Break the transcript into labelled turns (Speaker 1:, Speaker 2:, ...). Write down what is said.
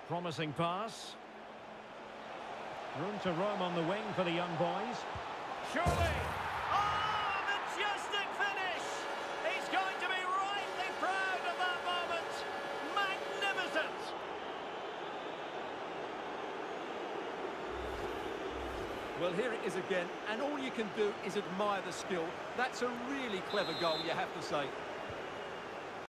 Speaker 1: Promising pass. Room to roam on the wing for the young boys. Surely! Oh, majestic finish! He's going to be rightly proud of that moment. Magnificent!
Speaker 2: Well, here it is again, and all you can do is admire the skill. That's a really clever goal, you have to say.